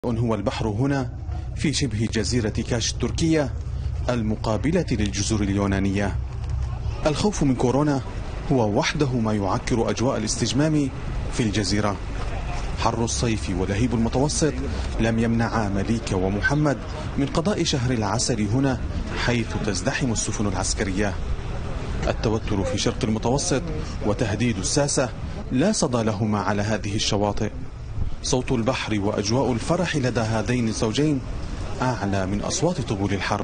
هو البحر هنا في شبه جزيرة كاش التركية المقابلة للجزر اليونانية. الخوف من كورونا هو وحده ما يعكر أجواء الاستجمام في الجزيرة. حر الصيف ولهيب المتوسط لم يمنعا مليك ومحمد من قضاء شهر العسل هنا، حيث تزدحم السفن العسكرية. التوتر في شرق المتوسط وتهديد الساسة لا صدى لهما على هذه الشواطئ. صوت البحر وأجواء الفرح لدى هذين الزوجين أعلى من أصوات طبول الحرب.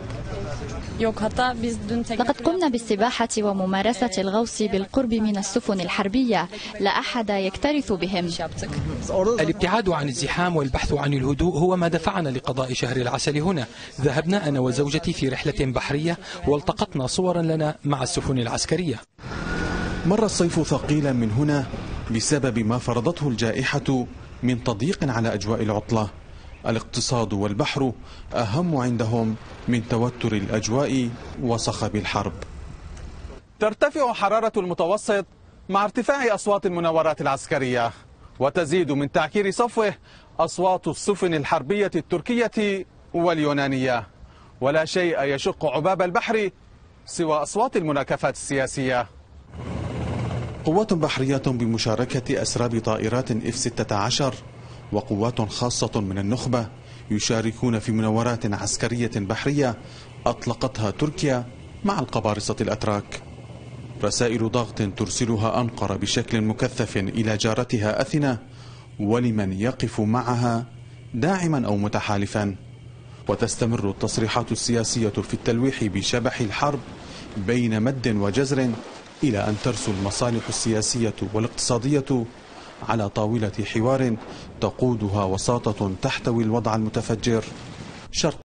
لقد قمنا بالسباحة وممارسة الغوص بالقرب من السفن الحربية، لا أحد يكترث بهم. الابتعاد عن الزحام والبحث عن الهدوء هو ما دفعنا لقضاء شهر العسل هنا. ذهبنا أنا وزوجتي في رحلة بحرية والتقطنا صورا لنا مع السفن العسكرية. مر الصيف ثقيلا من هنا بسبب ما فرضته الجائحة من تضييق على أجواء العطلة. الاقتصاد والبحر أهم عندهم من توتر الأجواء وصخب الحرب. ترتفع حرارة المتوسط مع ارتفاع أصوات المناورات العسكرية، وتزيد من تعكير صفوه أصوات السفن الحربية التركية واليونانية. ولا شيء يشق عباب البحر سوى أصوات المناكفات السياسية. قوات بحرية بمشاركة أسراب طائرات F-16 وقوات خاصة من النخبة يشاركون في مناورات عسكرية بحرية أطلقتها تركيا مع القبارصة الأتراك. رسائل ضغط ترسلها أنقرة بشكل مكثف إلى جارتها أثينا ولمن يقف معها داعما أو متحالفا. وتستمر التصريحات السياسية في التلويح بشبح الحرب بين مد وجزر، إلى أن ترسو المصالح السياسية والاقتصادية على طاولة حوار تقودها وساطة تحتوي الوضع المتفجر شرق